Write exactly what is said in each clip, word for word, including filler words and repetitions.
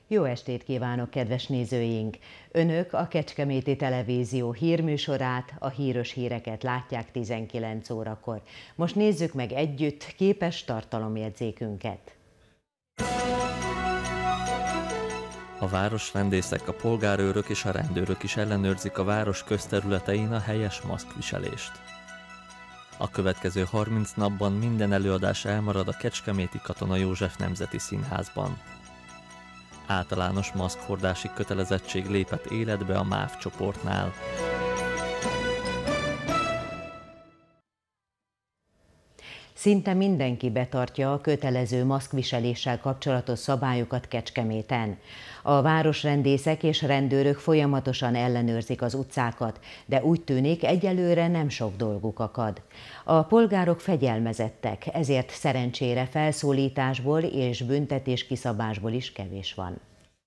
Jó estét kívánok, kedves nézőink! Önök a Kecskeméti Televízió hírműsorát, a híros híreket látják tizenkilenc órakor. Most nézzük meg együtt képes tartalomjegyzékünket. A városrendészek, a polgárőrök és a rendőrök is ellenőrzik a város közterületein a helyes maszkviselést. A következő harminc napban minden előadás elmarad a Kecskeméti Katona József Nemzeti Színházban. Általános maszkhordási kötelezettség lépett életbe a MÁV csoportnál. Szinte mindenki betartja a kötelező maszkviseléssel kapcsolatos szabályokat Kecskeméten. A városrendészek és rendőrök folyamatosan ellenőrzik az utcákat, de úgy tűnik, egyelőre nem sok dolguk akad. A polgárok fegyelmezettek, ezért szerencsére felszólításból és büntetéskiszabásból is kevés van.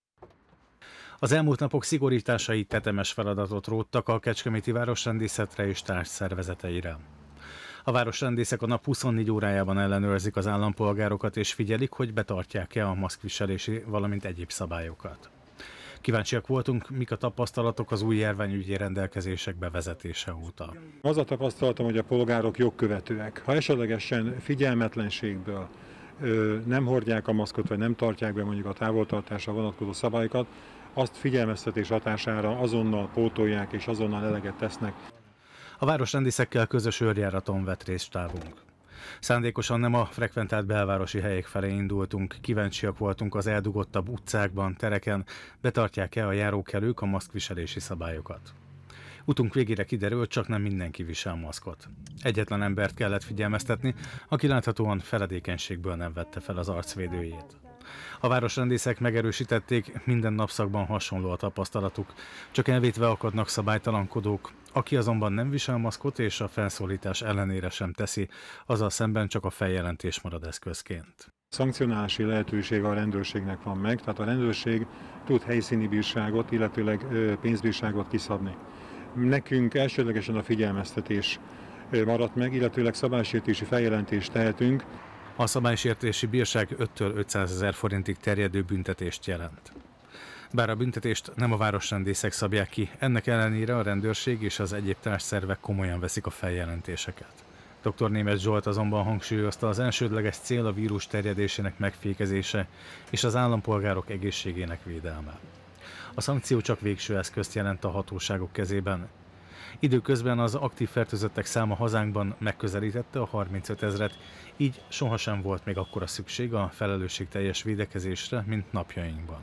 Az elmúlt napok szigorításai tetemes feladatot róttak a kecskeméti városrendészetre és társszervezeteire. A városrendészek a nap huszonnégy órájában ellenőrzik az állampolgárokat és figyelik, hogy betartják-e a maszkviselési, valamint egyéb szabályokat. Kíváncsiak voltunk, mik a tapasztalatok az új járványügyi rendelkezések bevezetése óta. Az a tapasztalatom, hogy a polgárok jogkövetőek. Ha esetlegesen figyelmetlenségből ö, nem hordják a maszkot, vagy nem tartják be mondjuk a távoltartásra vonatkozó szabályokat, azt figyelmeztetés hatására azonnal pótolják és azonnal eleget tesznek. A városrendészekkel közös őrjáraton vett részt stábunk. Szándékosan nem a frekventált belvárosi helyek felé indultunk, kíváncsiak voltunk az eldugottabb utcákban, tereken, betartják-e a járókelők a maszkviselési szabályokat. Utunk végére kiderült, csak nem mindenki visel maszkot. Egyetlen embert kellett figyelmeztetni, aki láthatóan feledékenységből nem vette fel az arcvédőjét. A városrendészek megerősítették, minden napszakban hasonló a tapasztalatuk, csak elvétve akadnak szabálytalankodók. Aki azonban nem visel maszkot és a felszólítás ellenére sem teszi, azzal szemben csak a feljelentés marad eszközként. Szankcionálási lehetősége a rendőrségnek van meg, tehát a rendőrség tud helyszíni bírságot, illetőleg pénzbírságot kiszabni. Nekünk elsődlegesen a figyelmeztetés maradt meg, illetőleg szabálysértési feljelentést tehetünk. A szabálysértési bírság öttől ötszázezer forintig terjedő büntetést jelent. Bár a büntetést nem a városrendészek szabják ki, ennek ellenére a rendőrség és az egyéb társszervek komolyan veszik a feljelentéseket. doktor Németh Zsolt azonban hangsúlyozta, az elsődleges cél a vírus terjedésének megfékezése és az állampolgárok egészségének védelme. A szankció csak végső eszközt jelent a hatóságok kezében. Időközben az aktív fertőzöttek száma hazánkban megközelítette a harmincöt ezret, így sohasem volt még akkora szükség a felelősségteljes védekezésre, mint napjainkban.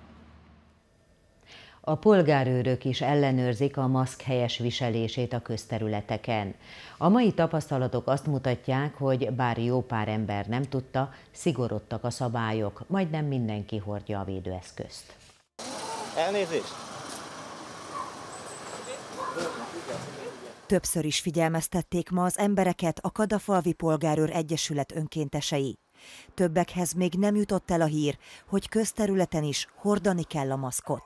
A polgárőrök is ellenőrzik a maszk helyes viselését a közterületeken. A mai tapasztalatok azt mutatják, hogy bár jó pár ember nem tudta, szigorodtak a szabályok, majdnem mindenki hordja a védőeszközt. Elnézést! Többször is figyelmeztették ma az embereket a Kadafalvi Polgárőr Egyesület önkéntesei. Többekhez még nem jutott el a hír, hogy közterületen is hordani kell a maszkot.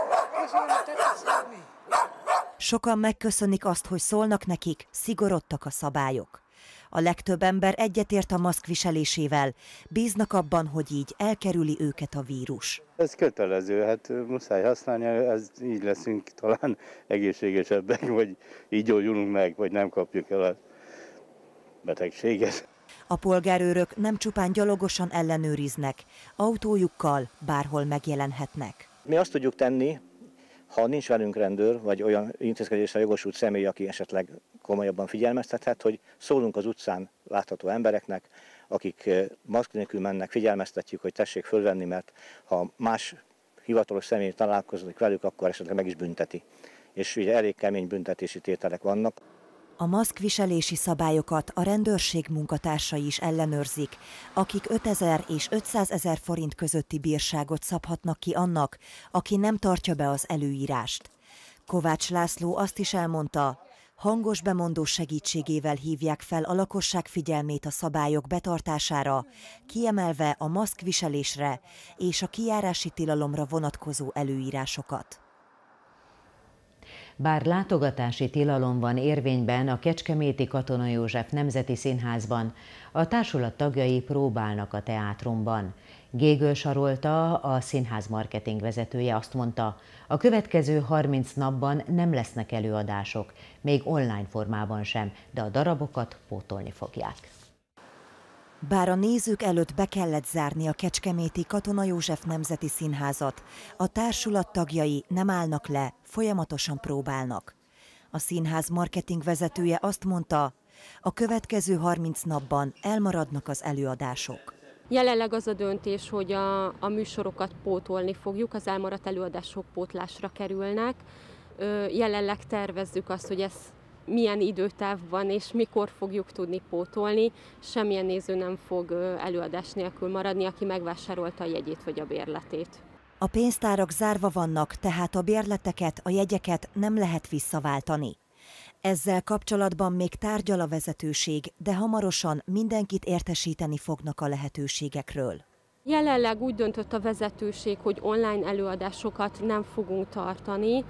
Sokan megköszönik azt, hogy szólnak nekik, szigorodtak a szabályok. A legtöbb ember egyetért a maszk viselésével, bíznak abban, hogy így elkerüli őket a vírus. Ez kötelező, hát muszáj használni, ez így leszünk talán egészségesebbek, vagy így gyógyulunk meg, vagy nem kapjuk el a betegséget. A polgárőrök nem csupán gyalogosan ellenőriznek, autójukkal bárhol megjelenhetnek. Mi azt tudjuk tenni, ha nincs velünk rendőr, vagy olyan intézkedésre jogosult személy, aki esetleg komolyabban figyelmeztethet, hogy szólunk az utcán látható embereknek, akik maszk nélkül mennek, figyelmeztetjük, hogy tessék fölvenni, mert ha más hivatalos személy találkozik velük, akkor esetleg meg is bünteti. És ugye elég kemény büntetési tételek vannak. A maszkviselési szabályokat a rendőrség munkatársai is ellenőrzik, akik ötezer és ötszázezer forint közötti bírságot szabhatnak ki annak, aki nem tartja be az előírást. Kovács László azt is elmondta, hangos bemondó segítségével hívják fel a lakosság figyelmét a szabályok betartására, kiemelve a maszkviselésre és a kijárási tilalomra vonatkozó előírásokat. Bár látogatási tilalom van érvényben a kecskeméti Katona József Nemzeti Színházban, a társulat tagjai próbálnak a teátrumban. Gégöl Sarolta, a színház marketing vezetője azt mondta, a következő harminc napban nem lesznek előadások, még online formában sem, de a darabokat pótolni fogják. Bár a nézők előtt be kellett zárni a kecskeméti Katona József Nemzeti Színházat, a társulat tagjai nem állnak le, folyamatosan próbálnak. A színház marketing vezetője azt mondta, a következő harminc napban elmaradnak az előadások. Jelenleg az a döntés, hogy a, a műsorokat pótolni fogjuk, az elmaradt előadások pótlásra kerülnek. Jelenleg tervezzük azt, hogy ez milyen időtávban és mikor fogjuk tudni pótolni. Semmilyen néző nem fog előadás nélkül maradni, aki megvásárolta a jegyét vagy a bérletét. A pénztárak zárva vannak, tehát a bérleteket, a jegyeket nem lehet visszaváltani. Ezzel kapcsolatban még tárgyal a vezetőség, de hamarosan mindenkit értesíteni fognak a lehetőségekről. Jelenleg úgy döntött a vezetőség, hogy online előadásokat nem fogunk tartani,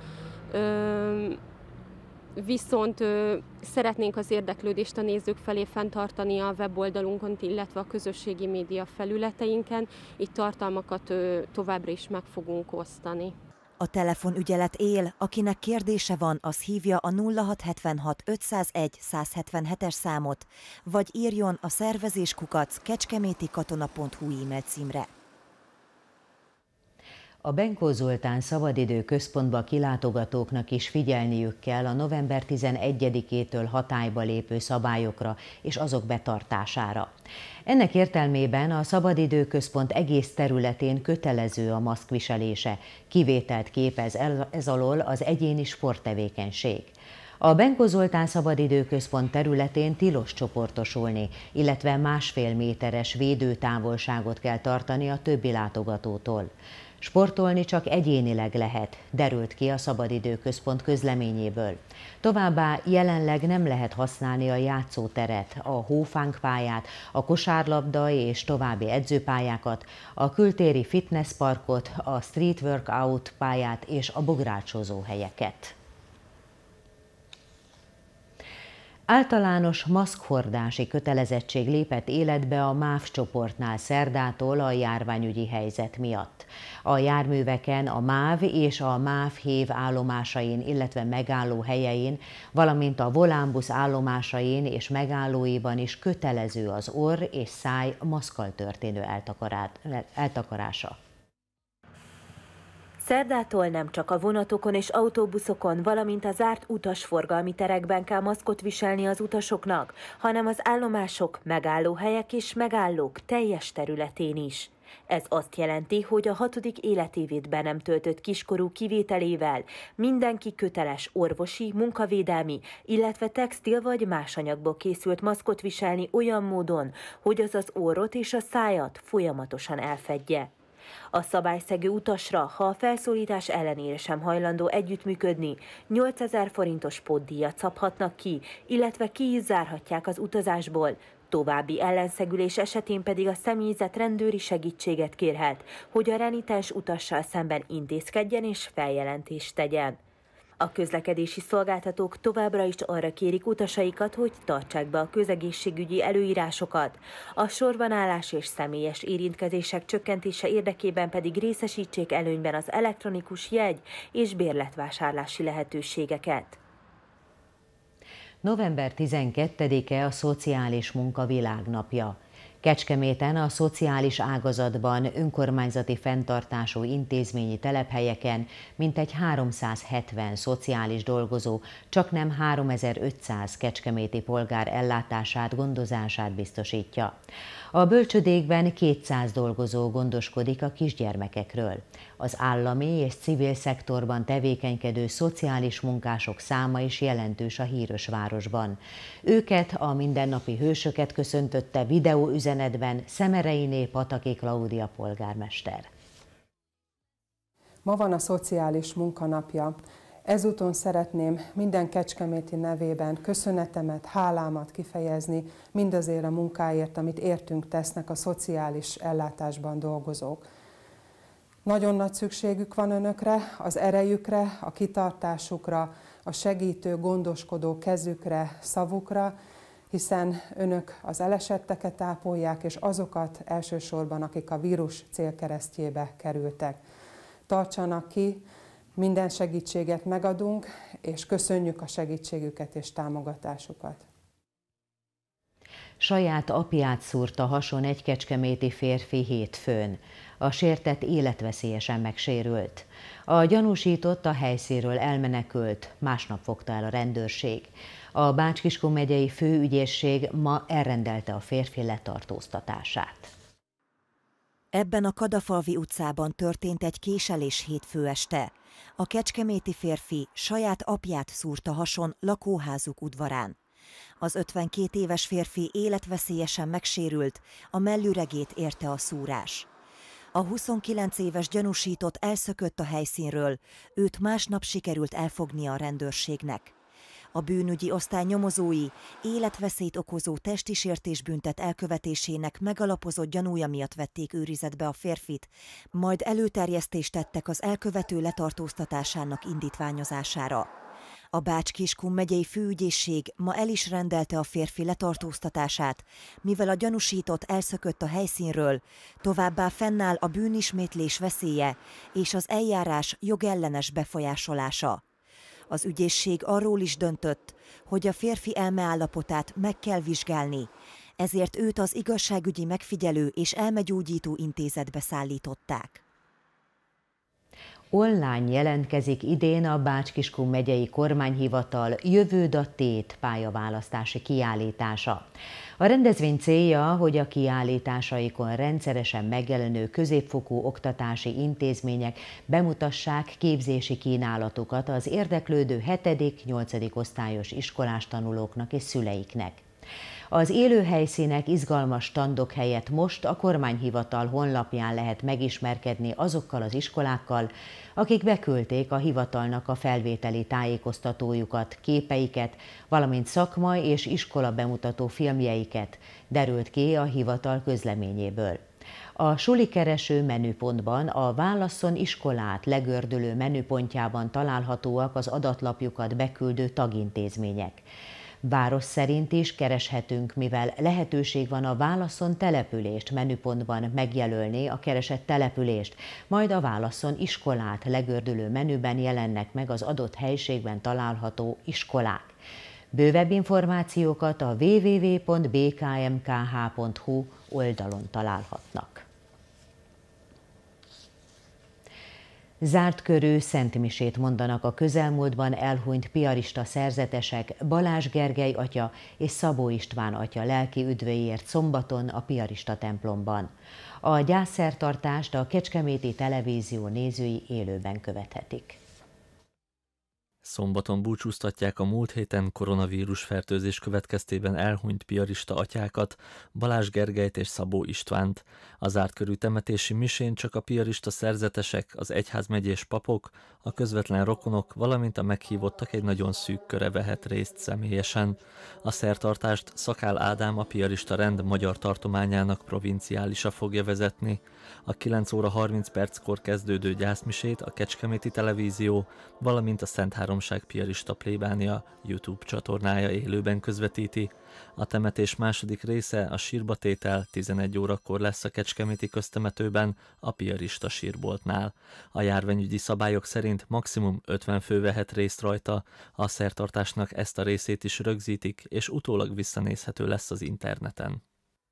viszont szeretnénk az érdeklődést a nézők felé fenntartani a weboldalunkon, illetve a közösségi média felületeinken, így tartalmakat továbbra is meg fogunk osztani. A telefonügyelet él, akinek kérdése van, az hívja a nulla hat hetvenhat ötszázegy százhetvenhetes számot, vagy írjon a szervezéskukac kecskemétikatona pont hu e-mail címre. A Benkó Zoltán Szabadidő Központba kilátogatóknak is figyelniük kell a november tizenegyedikétől hatályba lépő szabályokra és azok betartására. Ennek értelmében a Szabadidő Központ egész területén kötelező a maszkviselése, kivételt képez ez alól az egyéni sporttevékenység. A Benkó Zoltán Szabadidő Központ területén tilos csoportosulni, illetve másfél méteres védőtávolságot kell tartani a többi látogatótól. Sportolni csak egyénileg lehet, derült ki a Szabadidő Központ közleményéből. Továbbá jelenleg nem lehet használni a játszóteret, a hófánkpályát, a kosárlabda és további edzőpályákat, a kültéri fitnessparkot, a street workout pályát és a bográcsozó helyeket. Általános maszkhordási kötelezettség lépett életbe a MÁV csoportnál szerdától a járványügyi helyzet miatt. A járműveken a MÁV és a MÁV-hév állomásain, illetve megálló helyein, valamint a volánbusz állomásain és megállóiban is kötelező az orr és száj maszkkal történő eltakarása. Szerdától nem csak a vonatokon és autóbuszokon, valamint a zárt utasforgalmi terekben kell maszkot viselni az utasoknak, hanem az állomások, megállóhelyek és megállók teljes területén is. Ez azt jelenti, hogy a hatodik életévét be nem töltött kiskorú kivételével mindenki köteles orvosi, munkavédelmi, illetve textil vagy más anyagból készült maszkot viselni olyan módon, hogy az az orrot és a szájat folyamatosan elfedje. A szabályszegő utasra, ha a felszólítás ellenére sem hajlandó együttműködni, nyolcezer forintos pótdíjat szabhatnak ki, illetve ki is zárhatják az utazásból. További ellenszegülés esetén pedig a személyzet rendőri segítséget kérhet, hogy a renitens utassal szemben intézkedjen és feljelentést tegyen. A közlekedési szolgáltatók továbbra is arra kérik utasaikat, hogy tartsák be a közegészségügyi előírásokat. A sorbanállás és személyes érintkezések csökkentése érdekében pedig részesítsék előnyben az elektronikus jegy- és bérletvásárlási lehetőségeket. november tizenkettedike a Szociális Munka Világnapja. Kecskeméten a szociális ágazatban önkormányzati fenntartású intézményi telephelyeken mintegy háromszázhetven szociális dolgozó csaknem háromezer-ötszáz kecskeméti polgár ellátását, gondozását biztosítja. A bölcsödékben kétszáz dolgozó gondoskodik a kisgyermekekről. Az állami és civil szektorban tevékenykedő szociális munkások száma is jelentős a híres városban. Őket, a mindennapi hősöket köszöntötte videóüzenetben Szemereiné Pataki Klaudia polgármester. Ma van a Szociális Munkanapja. Ezúton szeretném minden kecskeméti nevében köszönetemet, hálámat kifejezni mindazért a munkáért, amit értünk tesznek a szociális ellátásban dolgozók. Nagyon nagy szükségük van önökre, az erejükre, a kitartásukra, a segítő, gondoskodó kezükre, szavukra, hiszen önök az elesetteket ápolják, és azokat elsősorban, akik a vírus célkeresztjébe kerültek. Tartsanak ki, minden segítséget megadunk, és köszönjük a segítségüket és támogatásukat. Saját apját szúrta hason egy kecskeméti férfi hétfőn. A sértett életveszélyesen megsérült. A gyanúsított a helyszínről elmenekült, másnap fogta el a rendőrség. A Bács-Kiskun megyei főügyészség ma elrendelte a férfi letartóztatását. Ebben a Kadafalvi utcában történt egy késelés hétfő este. A kecskeméti férfi saját apját szúrta hason lakóházuk udvarán. Az ötvenkét éves férfi életveszélyesen megsérült, a mellüregét érte a szúrás. A huszonkilenc éves gyanúsított elszökött a helyszínről, őt másnap sikerült elfognia a rendőrségnek. A bűnügyi osztály nyomozói életveszélyt okozó testi sértésbüntet elkövetésének megalapozott gyanúja miatt vették őrizetbe a férfit, majd előterjesztést tettek az elkövető letartóztatásának indítványozására. A Bács-Kiskun megyei főügyészség ma el is rendelte a férfi letartóztatását, mivel a gyanúsított elszökött a helyszínről, továbbá fennáll a bűnismétlés veszélye és az eljárás jogellenes befolyásolása. Az ügyészség arról is döntött, hogy a férfi elmeállapotát meg kell vizsgálni, ezért őt az igazságügyi megfigyelő és elmegyógyító intézetbe szállították. Online jelentkezik idén a Bács-Kiskun megyei kormányhivatal Jövőd a tét pályaválasztási kiállítása. A rendezvény célja, hogy a kiállításaikon rendszeresen megjelenő középfokú oktatási intézmények bemutassák képzési kínálatukat az érdeklődő hetedik-nyolcadik osztályos iskolás tanulóknak és szüleiknek. Az élőhelyszínek, izgalmas standok helyett most a kormányhivatal honlapján lehet megismerkedni azokkal az iskolákkal, akik beküldték a hivatalnak a felvételi tájékoztatójukat, képeiket, valamint szakmai és iskola bemutató filmjeiket, derült ki a hivatal közleményéből. A sulikereső menüpontban a Válasszon iskolát legördülő menüpontjában találhatóak az adatlapjukat beküldő tagintézmények. Város szerint is kereshetünk, mivel lehetőség van a Válasszon települést menüpontban megjelölni a keresett települést, majd a Válasszon iskolát legördülő menüben jelennek meg az adott helységben található iskolák. Bővebb információkat a double-u double-u double-u pont b k m k h pont h u oldalon találhatnak. Zárt körű szentmisét mondanak a közelmúltban elhunyt piarista szerzetesek Balázs Gergely atya és Szabó István atya lelki üdveiért szombaton a piarista templomban. A gyászszertartást a Kecskeméti Televízió nézői élőben követhetik. Szombaton búcsúztatják a múlt héten koronavírus fertőzés következtében elhunyt piarista atyákat, Balázs Gergelyt és Szabó Istvánt. A zárt körű temetési misén csak a piarista szerzetesek, az egyházmegyés papok, a közvetlen rokonok, valamint a meghívottak egy nagyon szűk köre vehet részt személyesen. A szertartást Szakál Ádám, a piarista rend magyar tartományának provinciálisa fogja vezetni. A kilenc óra harminc perckor kezdődő gyászmisét a Kecskeméti Televízió, valamint a Szent Háromság piarista plébánia YouTube csatornája élőben közvetíti. A temetés második része, a sírbatétel tizenegy órakor lesz a Kecskeméti köztemetőben, a piarista sírboltnál. A járványügyi szabályok szerint maximum ötven fő vehet részt rajta, a szertartásnak ezt a részét is rögzítik, és utólag visszanézhető lesz az interneten.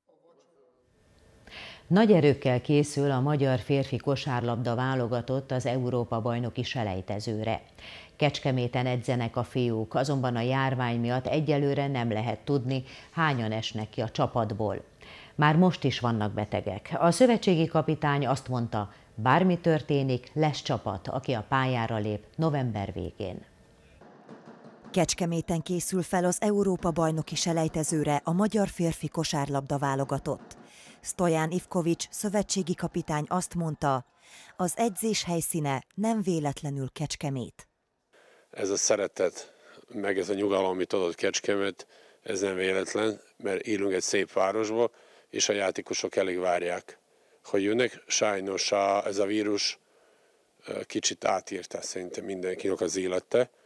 Nagy erőkkel készül a magyar férfi kosárlabda válogatott az Európa-bajnoki selejtezőre. Kecskeméten edzenek a fiúk, azonban a járvány miatt egyelőre nem lehet tudni, hányan esnek ki a csapatból. Már most is vannak betegek. A szövetségi kapitány azt mondta, bármi történik, lesz csapat, aki a pályára lép november végén. Kecskeméten készül fel az Európa-bajnoki selejtezőre a magyar férfi kosárlabda válogatott. Stojan Ivkovics szövetségi kapitány azt mondta, az edzés helyszíne nem véletlenül Kecskemét. Ez a szeretet, meg ez a nyugalom, amit adott Kecskemét, ez nem véletlen, mert élünk egy szép városban, és a játékosok elég várják, hogy jönnek. Sajnos a, ez a vírus kicsit átírta szerintem mindenkinek az élete,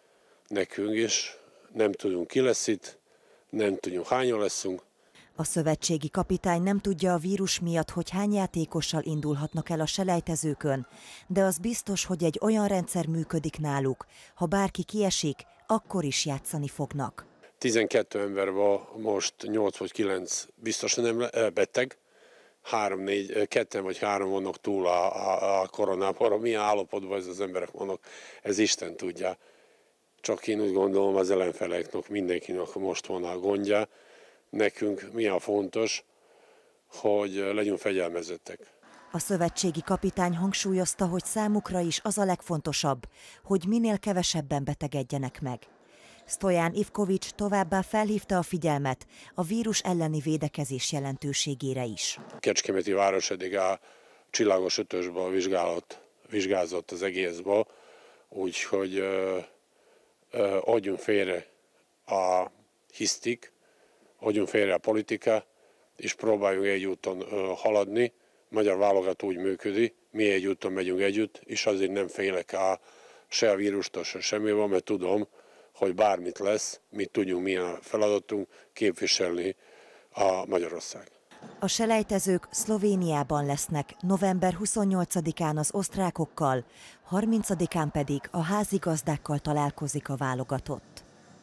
nekünk is. Nem tudunk, ki lesz itt, nem tudjuk, hányan leszünk. A szövetségi kapitány nem tudja a vírus miatt, hogy hány játékossal indulhatnak el a selejtezőkön, de az biztos, hogy egy olyan rendszer működik náluk, ha bárki kiesik, akkor is játszani fognak. tizenkét ember van, most nyolc vagy kilenc biztosan nem beteg, három, négy, ketten vagy három vannak túl a, a, a koronában. Milyen állapotban ez az emberek vannak, ez Isten tudja. Csak én úgy gondolom, az ellenfeleknek, mindenkinek most van a gondja. Nekünk milyen fontos, hogy legyünk fegyelmezettek. A szövetségi kapitány hangsúlyozta, hogy számukra is az a legfontosabb, hogy minél kevesebben betegedjenek meg. Stojan Ivkovics továbbá felhívta a figyelmet a vírus elleni védekezés jelentőségére is. Kecskeméti város eddig a csillagos ötösben vizsgálat, vizsgázott az egészben, úgyhogy ö, ö, adjunk félre a hisztik, adjunk félre a politika, és próbáljunk egy úton ö, haladni. Magyar válogató úgy működik, mi egy úton megyünk együtt, és azért nem félek a, se a vírustól, se semmivel, mert tudom, hogy bármit lesz, mi tudjunk, milyen feladatunk képviselni a Magyarország. A selejtezők Szlovéniában lesznek november huszonnyolcadikán az osztrákokkal, harmincadikán pedig a házigazdákkal találkozik a válogatott.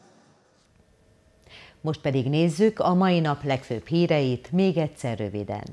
Most pedig nézzük a mai nap legfőbb híreit, még egyszer röviden.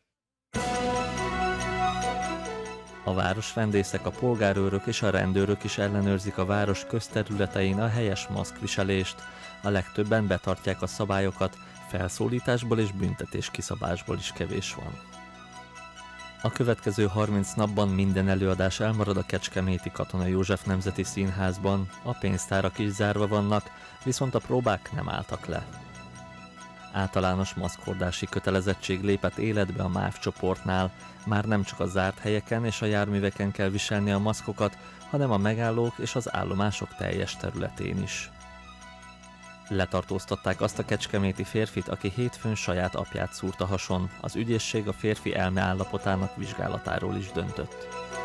A városrendészek, a polgárőrök és a rendőrök is ellenőrzik a város közterületein a helyes maszkviselést. A legtöbben betartják a szabályokat, felszólításból és büntetés kiszabásból is kevés van. A következő harminc napban minden előadás elmarad a kecskeméti Katona József Nemzeti Színházban, a pénztárak is zárva vannak, viszont a próbák nem álltak le. Általános maszkhordási kötelezettség lépett életbe a MÁV csoportnál, már nem csak a zárt helyeken és a járműveken kell viselni a maszkokat, hanem a megállók és az állomások teljes területén is. Letartóztatták azt a kecskeméti férfit, aki hétfőn saját apját szúrta hason. Az ügyészség a férfi elme állapotának vizsgálatáról is döntött.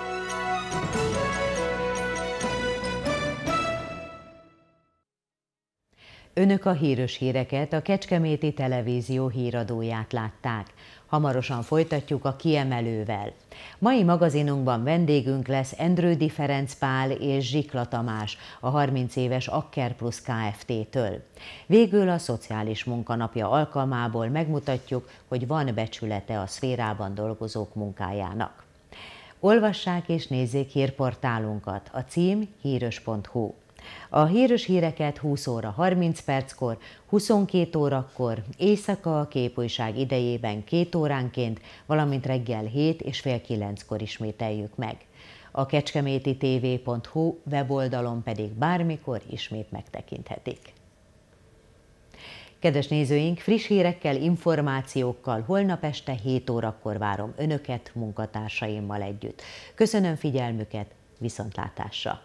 Önök a híres híreket, a Kecskeméti Televízió híradóját látták. Hamarosan folytatjuk a kiemelővel. Mai magazinunkban vendégünk lesz Endrődi Ferenc Pál és Zsikla Tamás, a harminc éves Akker Plus Kft-től. Végül a Szociális Munkanapja alkalmából megmutatjuk, hogy van becsülete a szférában dolgozók munkájának. Olvassák és nézzék hírportálunkat, a cím híros pont hu. A híres híreket húsz óra harminc perckor, huszonkét órakor, éjszaka a képújság idejében két óránként, valamint reggel hét és fél kilenckor ismételjük meg. A kecskeméti té vé pont hu weboldalon pedig bármikor ismét megtekinthetik. Kedves nézőink, friss hírekkel, információkkal holnap este hét órakor várom Önöket munkatársaimmal együtt. Köszönöm figyelmüket, viszontlátásra!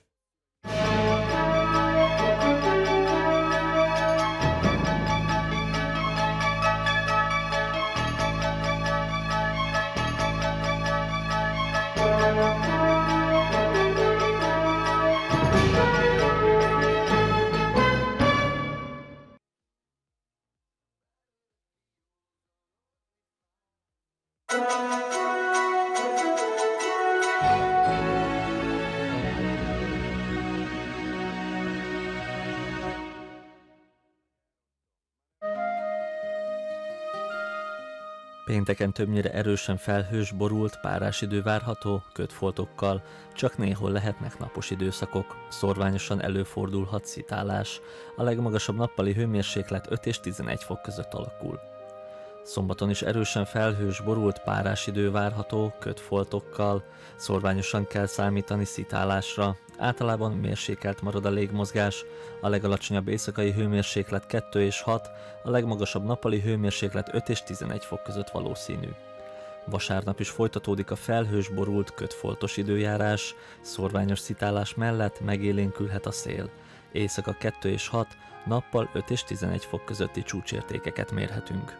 Pénteken többnyire erősen felhős, borult, párás idő várható, kötfoltokkal, csak néhol lehetnek napos időszakok, szorványosan előfordulhat szitálás, a legmagasabb nappali hőmérséklet öt és tizenegy fok között alakul. Szombaton is erősen felhős, borult, párás idő várható, kötfoltokkal, szorványosan kell számítani szitálásra, általában mérsékelt marad a légmozgás, a legalacsonyabb éjszakai hőmérséklet kettő és hat, a legmagasabb nappali hőmérséklet öt és tizenegy fok között valószínű. Vasárnap is folytatódik a felhős, borult, kötfoltos időjárás, szorványos szitálás mellett megélénkülhet a szél. Éjszaka kettő és hat, nappal öt és tizenegy fok közötti csúcsértékeket mérhetünk.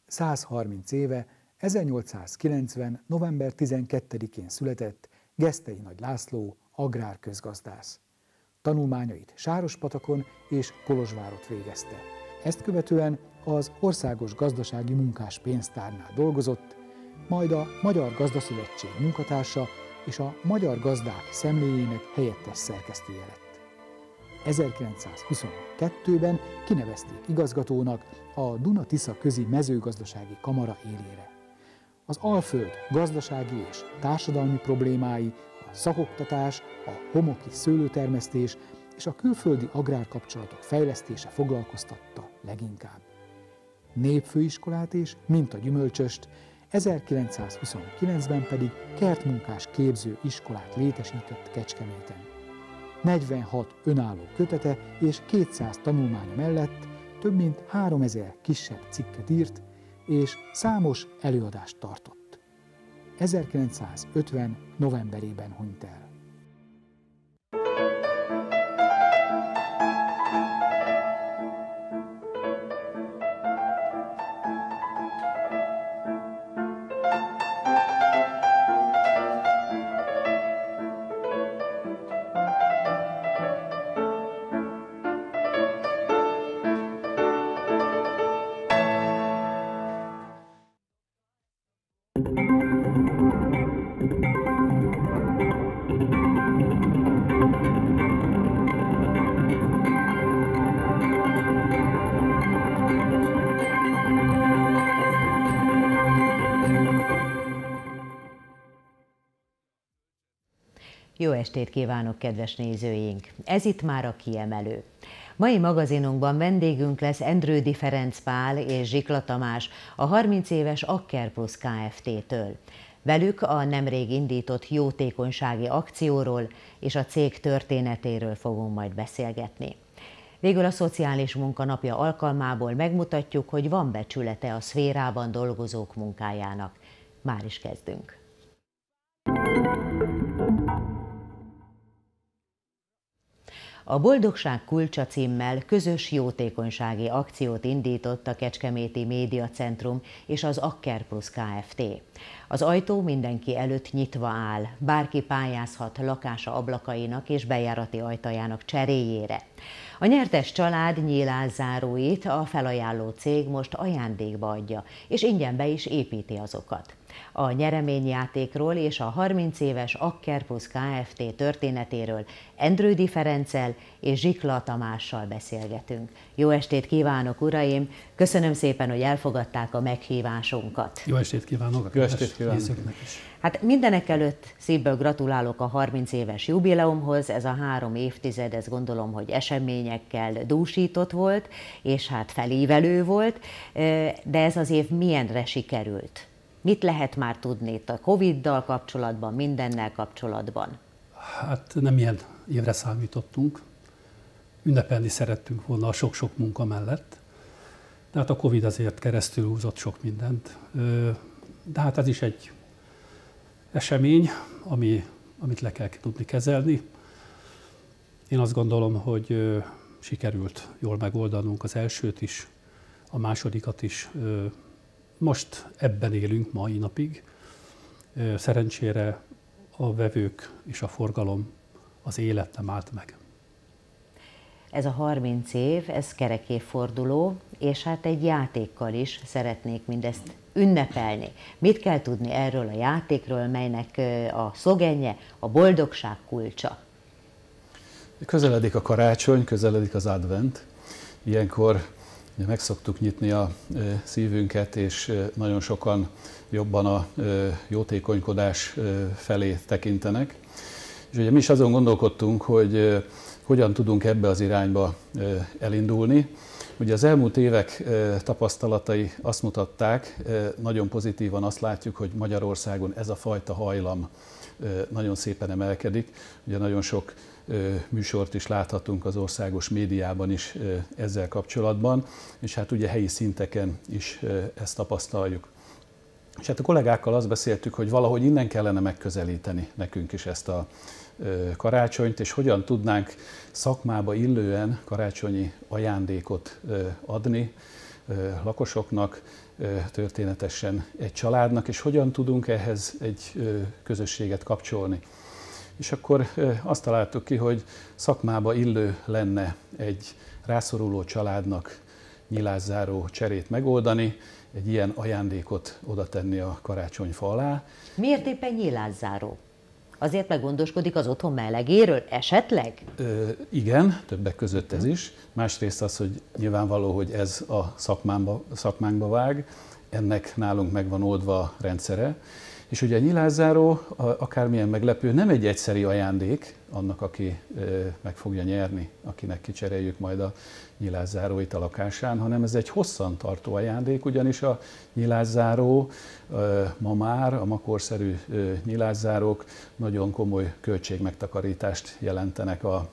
százharminc éve, ezernyolcszázkilencven. november tizenkettedikén született Gesztei Nagy László, agrárközgazdász. Tanulmányait Sárospatakon és Kolozsvárott végezte. Ezt követően az Országos Gazdasági Munkás Pénztárnál dolgozott, majd a Magyar Gazdaszövetség munkatársa és a Magyar Gazdák Szemléjének helyettes szerkesztője lett. ezerkilencszázhuszonkettőben kinevezték igazgatónak a Duna-Tisza közi mezőgazdasági kamara élére. Az Alföld gazdasági és társadalmi problémái, a szakoktatás, a homoki szőlőtermesztés és a külföldi agrárkapcsolatok fejlesztése foglalkoztatta leginkább. Népfőiskolát és mintagyümölcsöst, ezerkilencszázhuszonkilencben pedig kertmunkás képző iskolát létesített Kecskeméten. negyvenhat önálló kötete és kétszáz tanulmánya mellett több mint háromezer kisebb cikket írt, és számos előadást tartott. ezerkilencszázötven. novemberében hunyt el. Jó estét kívánok, kedves nézőink! Ez itt már a Kiemelő. Mai magazinunkban vendégünk lesz Endrődy Ferenc Pál és Zsikla Tamás, a harminc éves Akker Plus Kft-től. Velük a nemrég indított jótékonysági akcióról és a cég történetéről fogunk majd beszélgetni. Végül a Szociális Munka Napja alkalmából megmutatjuk, hogy van becsülete a szférában dolgozók munkájának. Már is kezdünk. A Boldogság kulcsa címmel közös jótékonysági akciót indított a Kecskeméti Média Centrum és az Akker Plus Kft. Az ajtó mindenki előtt nyitva áll, bárki pályázhat lakása ablakainak és bejárati ajtajának cseréjére. A nyertes család nyílászáróit a felajánló cég most ajándékba adja, és ingyen be is építi azokat. A nyereményjátékról és a harminc éves Akker Plus Kft. Történetéről Endrődy Ferenccel és Zsikla Tamással beszélgetünk. Jó estét kívánok, uraim! Köszönöm szépen, hogy elfogadták a meghívásunkat. Jó estét kívánok! Jó estét kívánok! Is. Hát mindenek előtt szívből gratulálok a harminc éves jubileumhoz. Ez a három évtized, ez gondolom, hogy eseményekkel dúsított volt, és hát felívelő volt, de ez az év milyenre sikerült? Mit lehet már tudni itt a Coviddal kapcsolatban, mindennel kapcsolatban? Hát nem ilyen évre számítottunk. Ünnepelni szerettünk volna a sok-sok munka mellett. De hát a Covid azért keresztül húzott sok mindent. De hát ez is egy esemény, ami, amit le kell tudni kezelni. Én azt gondolom, hogy sikerült jól megoldanunk az elsőt is, a másodikat is. Most ebben élünk mai napig. Szerencsére a vevők és a forgalom, az élet nem állt meg. Ez a harminc év, ez kerek évforduló, és hát egy játékkal is szeretnék mindezt ünnepelni. Mit kell tudni erről a játékról, melynek a szlogenje a boldogság kulcsa? Közeledik a karácsony, közeledik az advent. Ilyenkor meg szoktuk nyitni a szívünket, és nagyon sokan jobban a jótékonykodás felé tekintenek. És ugye mi is azon gondolkodtunk, hogy hogyan tudunk ebbe az irányba elindulni. Ugye az elmúlt évek tapasztalatai azt mutatták, nagyon pozitívan azt látjuk, hogy Magyarországon ez a fajta hajlam nagyon szépen emelkedik. Ugye nagyon sok műsort is láthatunk az országos médiában is ezzel kapcsolatban, és hát ugye helyi szinteken is ezt tapasztaljuk. És hát a kollégákkal azt beszéltük, hogy valahogy innen kellene megközelíteni nekünk is ezt a karácsonyt, és hogyan tudnánk szakmába illően karácsonyi ajándékot adni lakosoknak, történetesen egy családnak, és hogyan tudunk ehhez egy közösséget kapcsolni. És akkor azt találtuk ki, hogy szakmába illő lenne egy rászoruló családnak nyilászáró cserét megoldani, egy ilyen ajándékot oda tenni a karácsonyfa alá. Miért éppen nyilászáró? Azért meggondoskodik az otthon melegéről esetleg? Ö, igen, többek között ez is. Másrészt az, hogy nyilvánvaló, hogy ez a szakmánkba, szakmánkba vág, ennek nálunk meg van oldva a rendszere. És ugye a nyilászáró, akármilyen meglepő, nem egy egyszeri ajándék annak, aki meg fogja nyerni, akinek kicseréljük majd a nyilászáróit a lakásán, hanem ez egy hosszantartó ajándék, ugyanis a nyilászáró ma már, a ma korszerű nyilászárók nagyon komoly költségmegtakarítást jelentenek a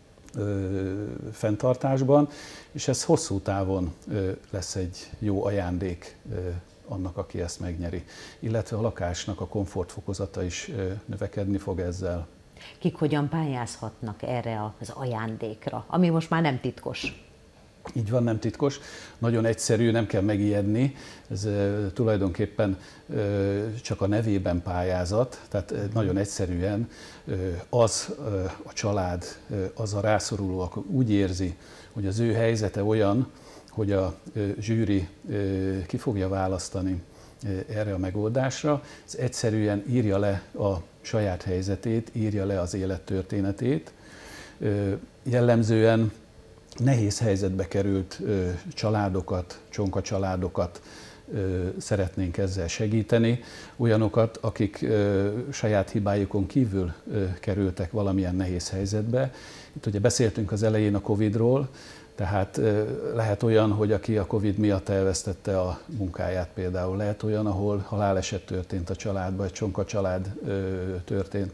fenntartásban, és ez hosszú távon lesz egy jó ajándék annak, aki ezt megnyeri. Illetve a lakásnak a komfortfokozata is növekedni fog ezzel. Kik hogyan pályázhatnak erre az ajándékra, ami most már nem titkos? Így van, nem titkos. Nagyon egyszerű, nem kell megijedni. Ez e, tulajdonképpen e, csak a nevében pályázat, tehát e, nagyon egyszerűen e, az e, a család, e, az a rászoruló, akkor úgy érzi, hogy az ő helyzete olyan, hogy a e, zsűri e, ki fogja választani e, erre a megoldásra. Ez egyszerűen írja le a saját helyzetét, írja le az élettörténetét. E, jellemzően nehéz helyzetbe került ö, családokat, csonka családokat ö, szeretnénk ezzel segíteni, olyanokat, akik ö, saját hibájukon kívül ö, kerültek valamilyen nehéz helyzetbe. Itt ugye beszéltünk az elején a Covidról, tehát ö, lehet olyan, hogy aki a Covid miatt elvesztette a munkáját például, lehet olyan, ahol haláleset történt a családban, egy csonka család ö, történt.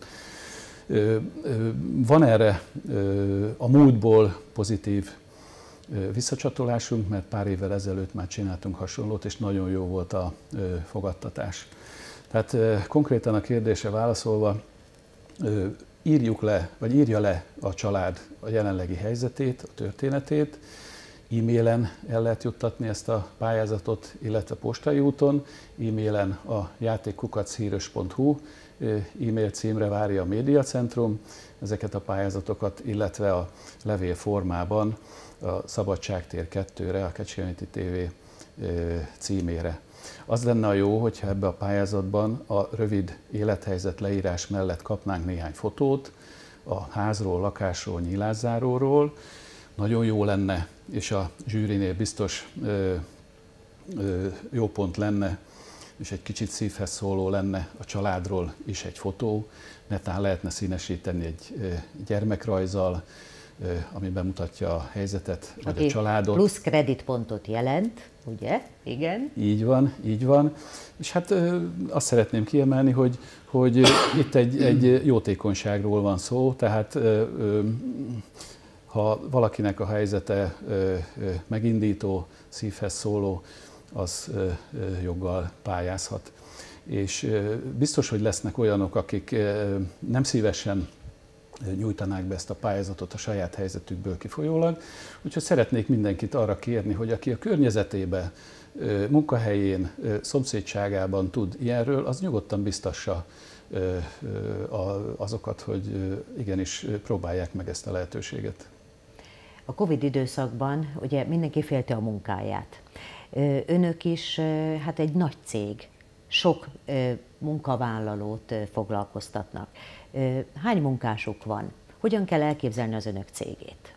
Van erre a múltból pozitív visszacsatolásunk, mert pár évvel ezelőtt már csináltunk hasonlót, és nagyon jó volt a fogadtatás. Tehát konkrétan a kérdésre válaszolva, írjuk le, vagy írja le a család a jelenlegi helyzetét, a történetét, e-mailen el lehet juttatni ezt a pályázatot, illetve postai úton, e-mailen a játék kukac híros pont hu e-mail címre várja a médiacentrum ezeket a pályázatokat, illetve a levél formában a Szabadságtér kettőre, a Kecskeméti té vé címére. Az lenne a jó, hogyha ebbe a pályázatban a rövid élethelyzet leírás mellett kapnánk néhány fotót a házról, lakásról, nyilászáróról. Nagyon jó lenne, és a zsűrinél biztos ö, ö, jó pont lenne, és egy kicsit szívhez szóló lenne a családról is egy fotó, netán lehetne színesíteni egy gyermekrajzzal, ami bemutatja a helyzetet, vagy okay. a családot. Plusz kreditpontot jelent, ugye? Igen. Így van, így van. És hát azt szeretném kiemelni, hogy, hogy itt egy, egy jótékonyságról van szó, tehát ha valakinek a helyzete megindító, szívhez szóló, az joggal pályázhat. És biztos, hogy lesznek olyanok, akik nem szívesen nyújtanák be ezt a pályázatot a saját helyzetükből kifolyólag. Úgyhogy szeretnék mindenkit arra kérni, hogy aki a környezetében, munkahelyén, szomszédságában tud ilyenről, az nyugodtan biztassa azokat, hogy igenis próbálják meg ezt a lehetőséget. A Covid időszakban ugye mindenki félte a munkáját. Önök is hát egy nagy cég, sok munkavállalót foglalkoztatnak. Hány munkásuk van? Hogyan kell elképzelni az önök cégét?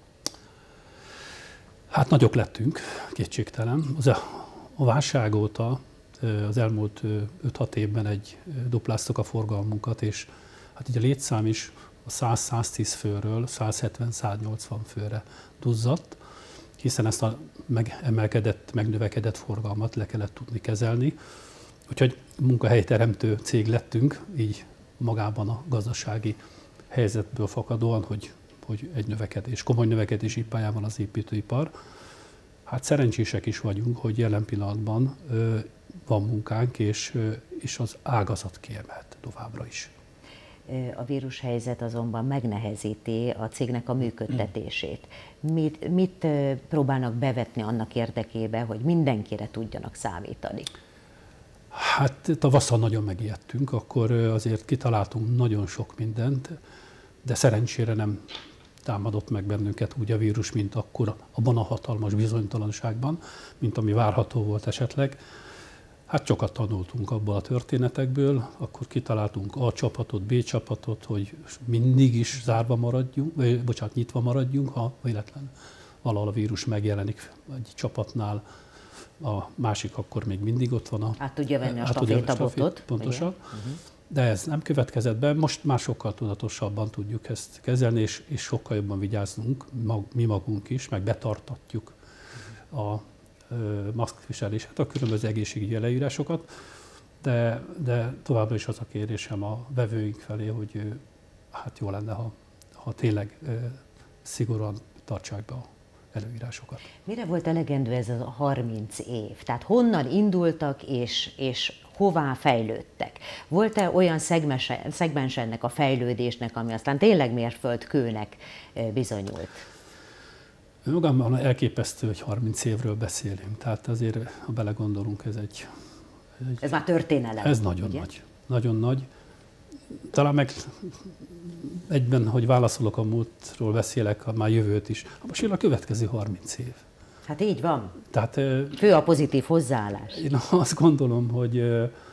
Hát nagyok lettünk, kétségtelen. Az a, a válság óta az elmúlt öt-hat évben egy dupláztuk a forgalmunkat, és hát így a létszám is a száz-száztíz főről százhetven-száznyolcvan főre duzzadt, hiszen ezt a megemelkedett, megnövekedett forgalmat le kellett tudni kezelni. Úgyhogy munkahelyteremtő cég lettünk, így magában a gazdasági helyzetből fakadóan, hogy, hogy egy növekedés, komoly növekedési pályán az építőipar. Hát szerencsések is vagyunk, hogy jelen pillanatban ö, van munkánk, és, ö, és az ágazat kiemelt továbbra is. A vírushelyzet azonban megnehezíti a cégnek a működtetését. Mit, mit próbálnak bevetni annak érdekében, hogy mindenkire tudjanak számítani? Hát tavasszal nagyon megijedtünk, akkor azért kitaláltunk nagyon sok mindent, de szerencsére nem támadott meg bennünket úgy a vírus, mint akkor abban a hatalmas bizonytalanságban, mint ami várható volt esetleg. Hát sokat tanultunk abból a történetekből, akkor kitaláltunk A csapatot, B csapatot, hogy mindig is zárva maradjunk, vagy bocsánat, nyitva maradjunk, ha véletlen valahol a vírus megjelenik egy csapatnál, a másik akkor még mindig ott van. A, át tudja venni a stafétabotot. Pontosan. Uh-huh. De ez nem következett be, most már sokkal tudatosabban tudjuk ezt kezelni, és, és sokkal jobban vigyázzunk, mag, mi magunk is, meg betartatjuk a maszkviselését, a különböző egészségügyi leírásokat, de, de továbbra is az a kérésem a vevőink felé, hogy hát jó lenne, ha, ha tényleg szigorúan tartsák be a előírásokat. Mire volt elegendő ez a harminc év? Tehát honnan indultak és, és hová fejlődtek? Volt-e olyan szegmens, szegmens ennek a fejlődésnek, ami aztán tényleg mérföldkőnek bizonyult? Magamban elképesztő, hogy harminc évről beszélünk, tehát azért, ha belegondolunk, ez egy... egy ez már történelem. Ez nagyon ugye? nagy. Nagyon nagy. Talán meg egyben, hogy válaszolok a múltról, beszélek a már jövőt is. Most jön a következő harminc év. Hát így van. Tehát, fő a pozitív hozzáállás. Én azt gondolom, hogy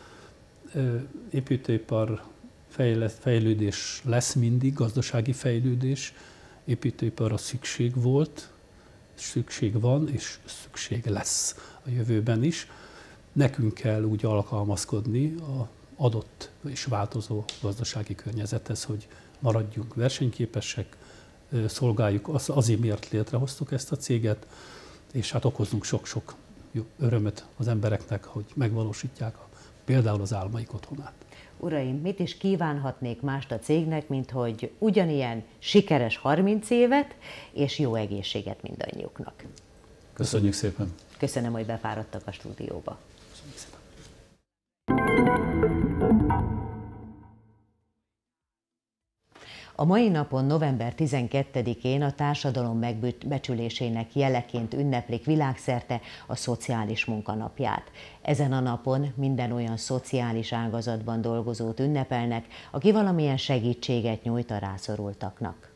építőipar fejlődés lesz mindig, gazdasági fejlődés. Építőiparra szükség volt, szükség van, és szükség lesz a jövőben is. Nekünk kell úgy alkalmazkodni az adott és változó gazdasági környezethez, hogy maradjunk versenyképesek, szolgáljuk, az, azért miért létrehoztuk ezt a céget, és hát okozunk sok-sok örömöt az embereknek, hogy megvalósítják a, például az álmaik otthonát. Uraim, mit is kívánhatnék mást a cégnek, mint hogy ugyanilyen sikeres harminc évet és jó egészséget mindannyiuknak. Köszönjük szépen! Köszönöm, hogy befáradtak a stúdióba. Köszönjük szépen! A mai napon, november tizenkettedikén a társadalom megbecsülésének jeleként ünneplik világszerte a szociális munkanapját. Ezen a napon minden olyan szociális ágazatban dolgozót ünnepelnek, aki valamilyen segítséget nyújt a rászorultaknak.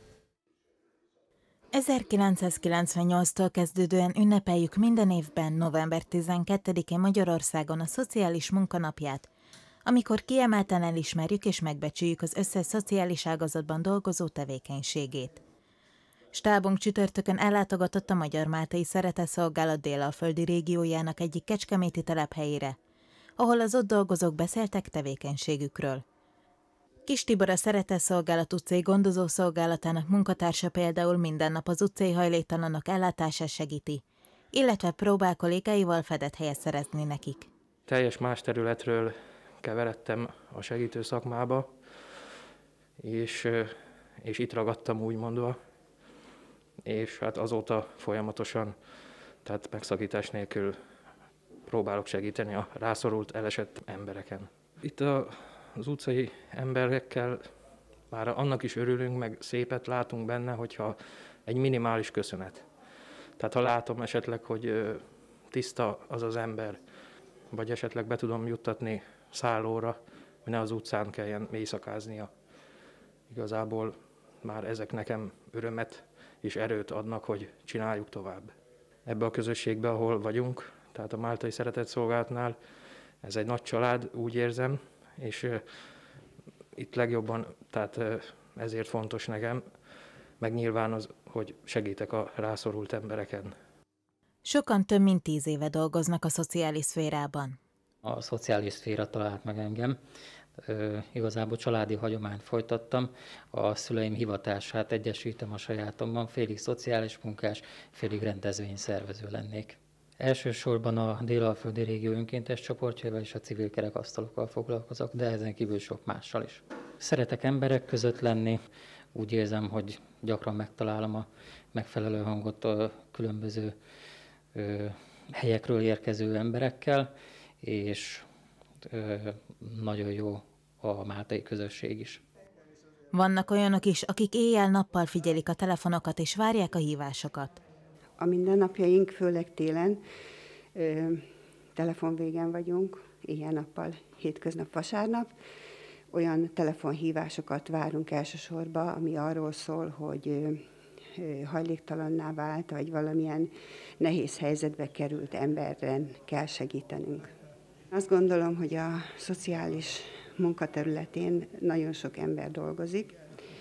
ezerkilencszázkilencvennyolctól kezdődően ünnepeljük minden évben, november tizenkettedikén Magyarországon a szociális munkanapját, amikor kiemelten elismerjük és megbecsüljük az összes szociális ágazatban dolgozó tevékenységét. Stábunk csütörtökön ellátogatott a Magyar Máltai Szeretetszolgálat délalföldi régiójának egyik kecskeméti telephelyére, ahol az ott dolgozók beszéltek tevékenységükről. Kis Tibor, a Szeretetszolgálat utcai gondozószolgálatának munkatársa például minden nap az utcai hajléktalanok ellátását segíti, illetve próbál kollégáival fedett helyet szerezni nekik. Teljes más területről keveredtem a segítő szakmába, és, és itt ragadtam úgymondva, és hát azóta folyamatosan, tehát megszakítás nélkül próbálok segíteni a rászorult, elesett embereken. Itt a, az utcai emberekkel már annak is örülünk, meg szépet látunk benne, hogyha egy minimális köszönet. Tehát ha látom esetleg, hogy tiszta az az ember, vagy esetleg be tudom juttatni szállóra, hogy ne az utcán kelljen éjszakáznia. Igazából már ezek nekem örömet és erőt adnak, hogy csináljuk tovább. Ebbe a közösségbe, ahol vagyunk, tehát a Máltai Szeretetszolgálatnál, ez egy nagy család, úgy érzem, és uh, itt legjobban, tehát uh, ezért fontos nekem, meg nyilván az, hogy segítek a rászorult embereken. Sokan több mint tíz éve dolgoznak a szociális szférában. A szociális szféra talált meg engem. Ö, igazából családi hagyományt folytattam. A szüleim hivatását egyesítem a sajátomban, félig szociális munkás, félig rendezvényszervező lennék. Elsősorban a délalföldi régió önkéntes csoportjával és a civil kerekasztalokkal foglalkozok, de ezen kívül sok mással is. Szeretek emberek között lenni, úgy érzem, hogy gyakran megtalálom a megfelelő hangot a különböző ö, helyekről érkező emberekkel, és ö, nagyon jó a máltai közösség is. Vannak olyanok is, akik éjjel-nappal figyelik a telefonokat és várják a hívásokat. A mindennapjaink, főleg télen, ö, telefonvégen vagyunk, éjjel-nappal, hétköznap, vasárnap. Olyan telefonhívásokat várunk elsősorban, ami arról szól, hogy ö, hajléktalanná vált, vagy valamilyen nehéz helyzetbe került emberen kell segítenünk. Azt gondolom, hogy a szociális munkaterületén nagyon sok ember dolgozik,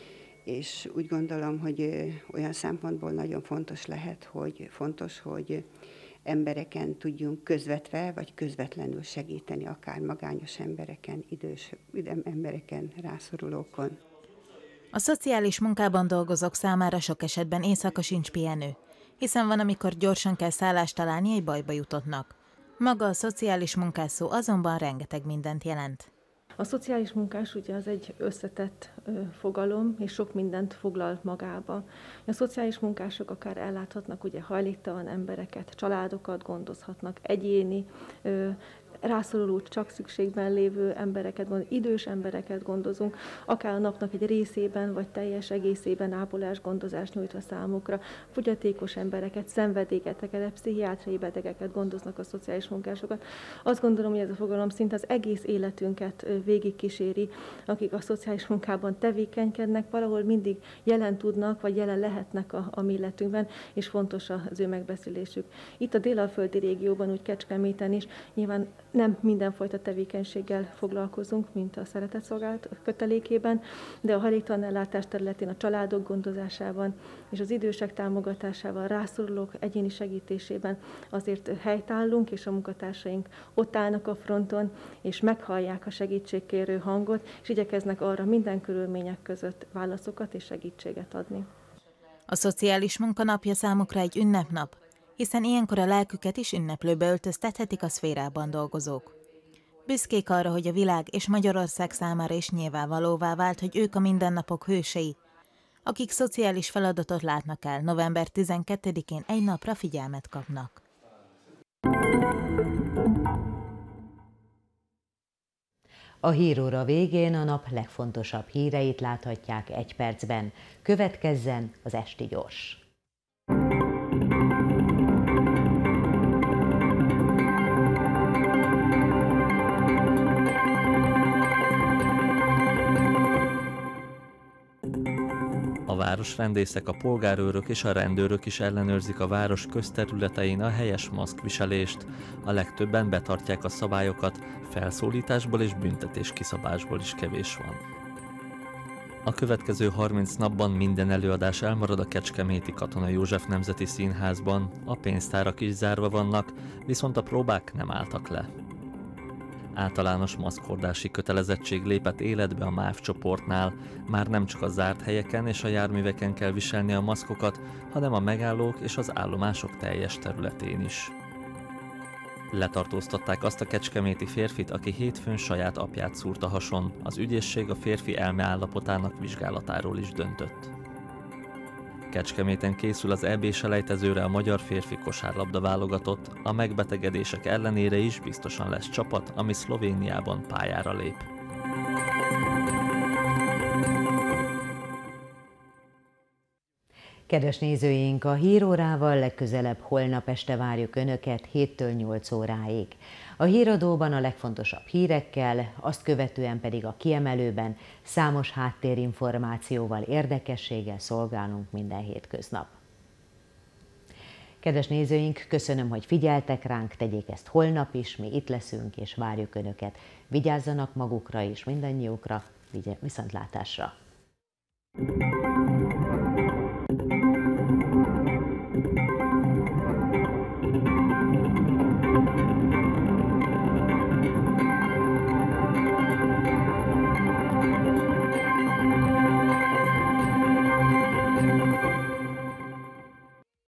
és úgy gondolom, hogy olyan szempontból nagyon fontos lehet, hogy fontos, hogy embereken tudjunk közvetve vagy közvetlenül segíteni, akár magányos embereken, idős embereken, rászorulókon. A szociális munkában dolgozók számára sok esetben éjszaka sincs pihenő, hiszen van, amikor gyorsan kell szállást találni, egy bajba jutottnak. Maga a szociális munkás szó azonban rengeteg mindent jelent. A szociális munkás ugye az egy összetett ö, fogalom, és sok mindent foglal magába. A szociális munkások akár elláthatnak ugye hajléktalan embereket, családokat gondozhatnak, egyéni, ö, rászoruló, csak szükségben lévő embereket, idős embereket gondozunk, akár a napnak egy részében, vagy teljes egészében ápolás, gondozást nyújtva számukra. Fogyatékos embereket, szenvedélybetegeket, pszichiátriai betegeket gondoznak a szociális munkásokat. Azt gondolom, hogy ez a fogalom szinte az egész életünket végigkíséri, akik a szociális munkában tevékenykednek, valahol mindig jelen tudnak, vagy jelen lehetnek a, a mi életünkben, és fontos az ő megbeszélésük. Itt a dél-alföldi régióban, úgy Kecskeméten is, nyilván nem mindenfajta tevékenységgel foglalkozunk, mint a szeretetszolgálat kötelékében, de a hajléktalan ellátás területén a családok gondozásában és az idősek támogatásával, rászorulók egyéni segítésében azért helytállunk, és a munkatársaink ott állnak a fronton, és meghallják a segítségkérő hangot, és igyekeznek arra minden körülmények között válaszokat és segítséget adni. A szociális munkanapja számukra egy ünnepnap, hiszen ilyenkor a lelküket is ünneplőbe öltöztethetik a szférában dolgozók. Büszkék arra, hogy a világ és Magyarország számára is nyilvánvalóvá vált, hogy ők a mindennapok hősei, akik szociális feladatot látnak el, november tizenkettedikén egy napra figyelmet kapnak. A híróra végén a nap legfontosabb híreit láthatják egy percben. Következzen az Esti Gyors. A városrendészek, a polgárőrök és a rendőrök is ellenőrzik a város közterületein a helyes maszkviselést. A legtöbben betartják a szabályokat, felszólításból és büntetés kiszabásból is kevés van. A következő harminc napban minden előadás elmarad a kecskeméti Katona József Nemzeti Színházban, a pénztárak is zárva vannak, viszont a próbák nem álltak le. Általános maszkhordási kötelezettség lépett életbe a MÁV csoportnál, már nem csak a zárt helyeken és a járműveken kell viselni a maszkokat, hanem a megállók és az állomások teljes területén is. Letartóztatták azt a kecskeméti férfit, aki hétfőn saját apját szúrta hason, az ügyészség a férfi elmeállapotának vizsgálatáról is döntött. Kecskeméten készül az é bé-selejtezőre a magyar férfi kosárlabda válogatott, a megbetegedések ellenére is biztosan lesz csapat, ami Szlovéniában pályára lép. Kedves nézőink, a hírórával legközelebb holnap este várjuk Önöket héttől nyolc óráig. A híradóban a legfontosabb hírekkel, azt követően pedig a kiemelőben számos háttérinformációval, érdekességgel szolgálunk minden hétköznap. Kedves nézőink, köszönöm, hogy figyeltek ránk, tegyék ezt holnap is, mi itt leszünk és várjuk Önöket. Vigyázzanak magukra és mindannyiukra, viszontlátásra!